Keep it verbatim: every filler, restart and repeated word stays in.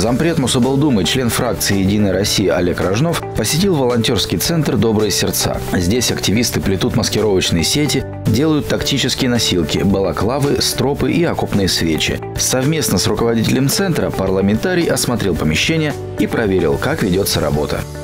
Зампред Мособлдумы, член фракции «Единая Россия» Олег Рожнов посетил волонтерский центр «Добрые сердца». Здесь активисты плетут маскировочные сети, делают тактические носилки, балаклавы, стропы и окопные свечи. Совместно с руководителем центра парламентарий осмотрел помещение и проверил, как ведется работа.